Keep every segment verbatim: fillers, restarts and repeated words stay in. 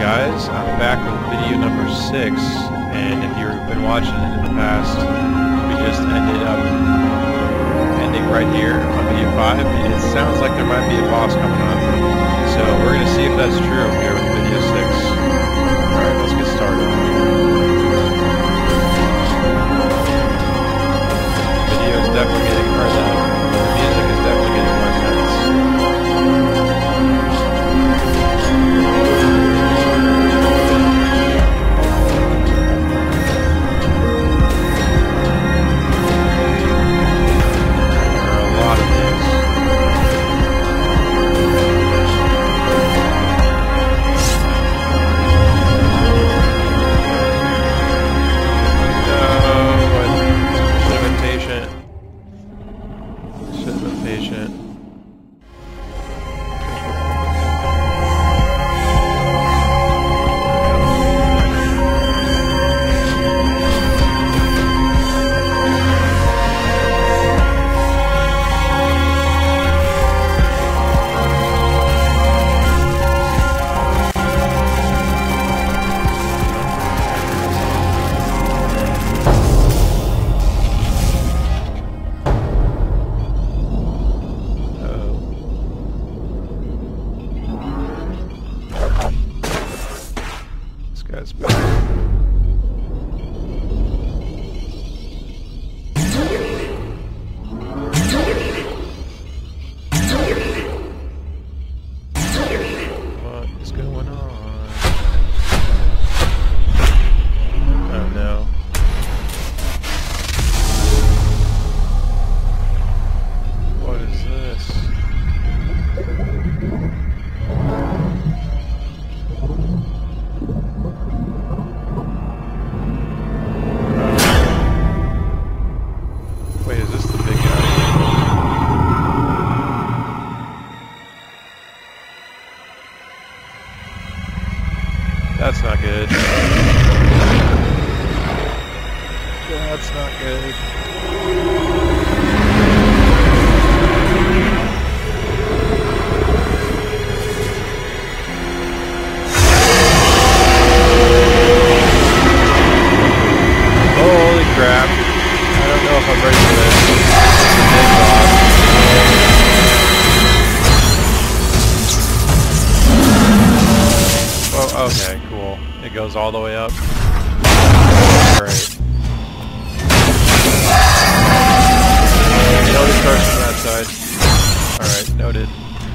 guys, I'm back with video number six, and if you've been watching it in the past, we just ended up ending right here on video five, and it sounds like there might be a boss coming up. So we're going to see if that's true here with video six. Alright, let's get started. Video is definitely getting, or the music is definitely getting more intense. That's not good. That's not good. Holy crap. I don't know if I'm ready for this. Big boss. Oh, okay, cool. It goes all the way up. Great. Noted starts from that side. Alright, noted.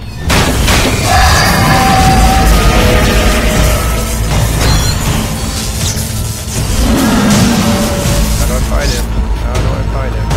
How do I fight him? How do I fight him?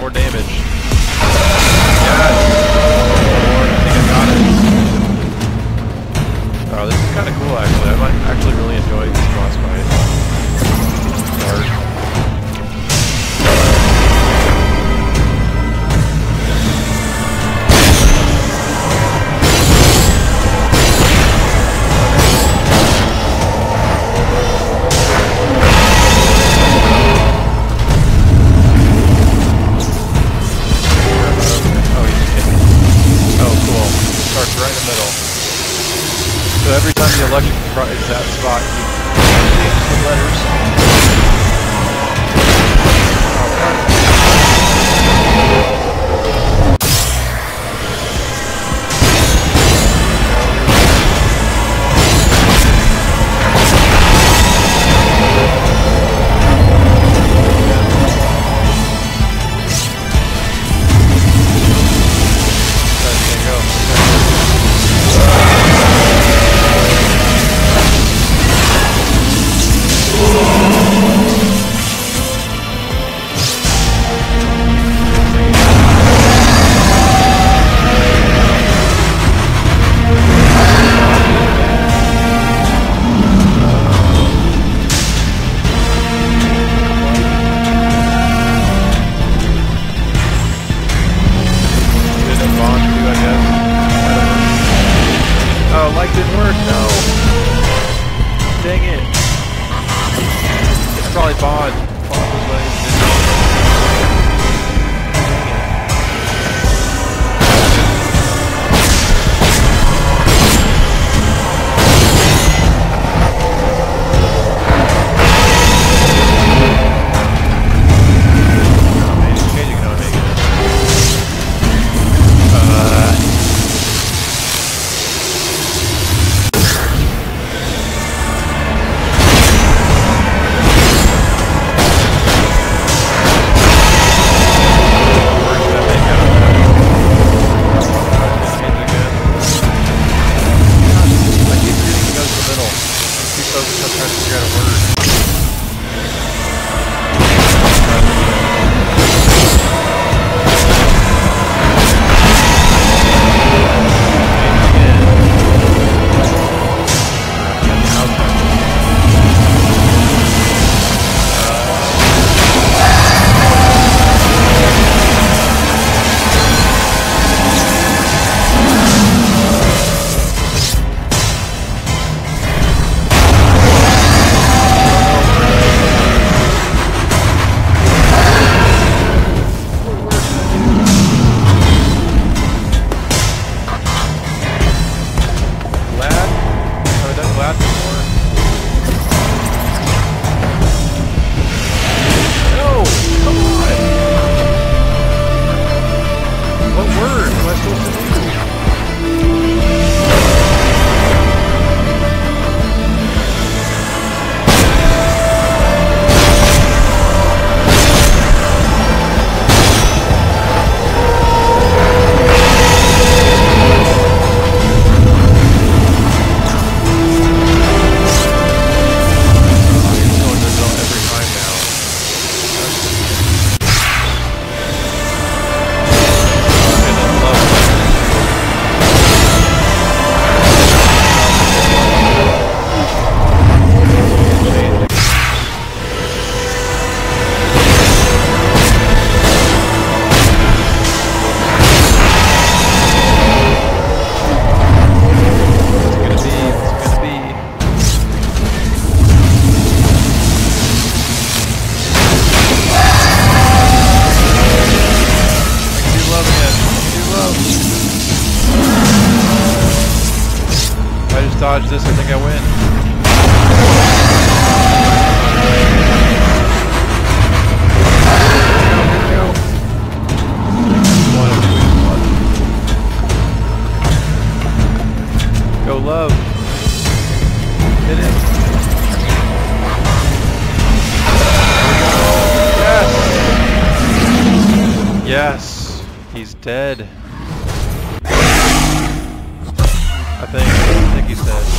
more damage. Yes! Lord, I think I got it. Oh, this is kind of cool actually. I might actually really enjoy this boss fight. Start. So every time the electric is that spot, you change the letters. dodge this, I think I win. Go love. Hit it. Yes! Yes! He's dead. I think. I think he's dead.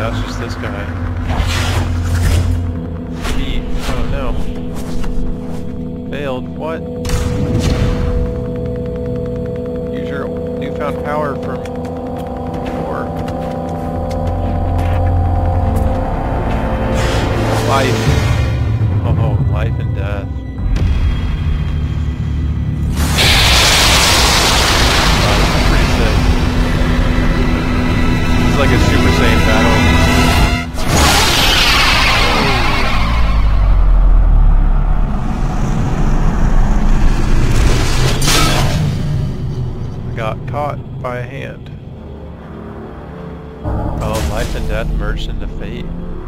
now it's just this guy. He... oh no. Failed. What? Use your newfound power from before. Life. Oh, life and death. Wow, this is pretty sick. This is like a Super Saiyan battle. Got caught by a hand. Oh, life and death merged into fate.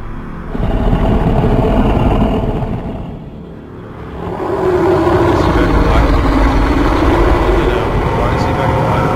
Is he back alive? You know, why is he back alive?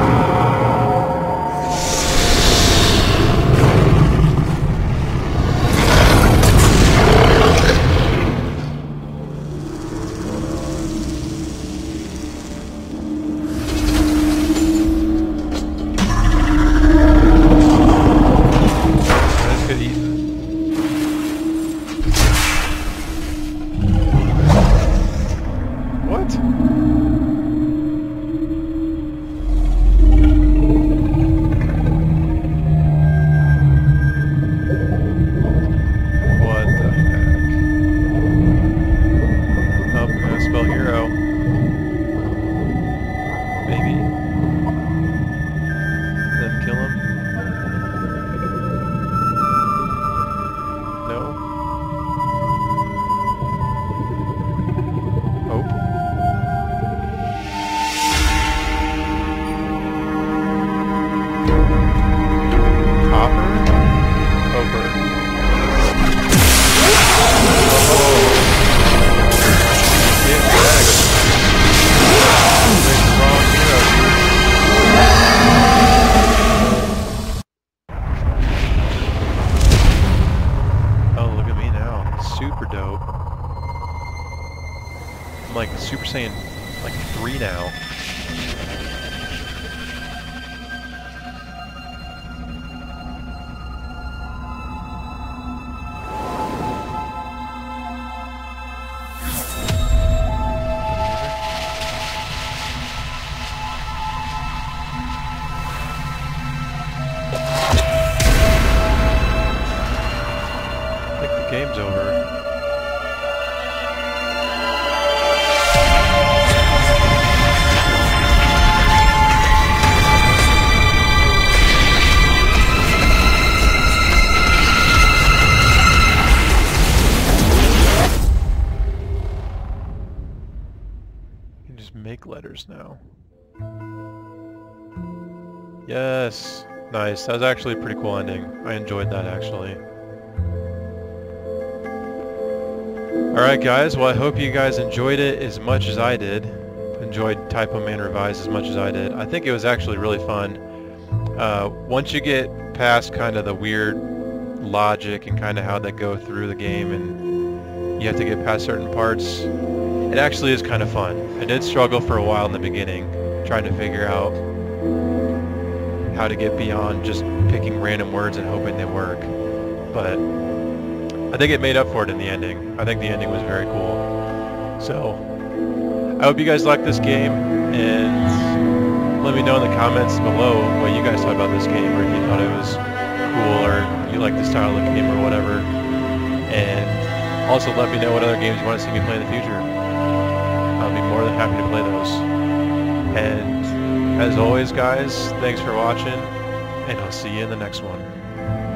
Like Super Saiyan, like three now. I think the game's over. Make letters now. Yes, nice. That was actually a pretty cool ending. I enjoyed that actually. Alright guys, well I hope you guys enjoyed it as much as I did. Enjoyed Typoman Revised as much as I did. I think it was actually really fun. Uh, once you get past kind of the weird logic and kind of how they go through the game and you have to get past certain parts, it actually is kind of fun. I did struggle for a while in the beginning, trying to figure out how to get beyond just picking random words and hoping they work. But I think it made up for it in the ending. I think the ending was very cool. So, I hope you guys liked this game, and let me know in the comments below what you guys thought about this game, or if you thought it was cool, or you like the style of the game, or whatever. And also let me know what other games you want to see me play in the future. I'll be more than happy to play those. And as always guys, thanks for watching, and I'll see you in the next one.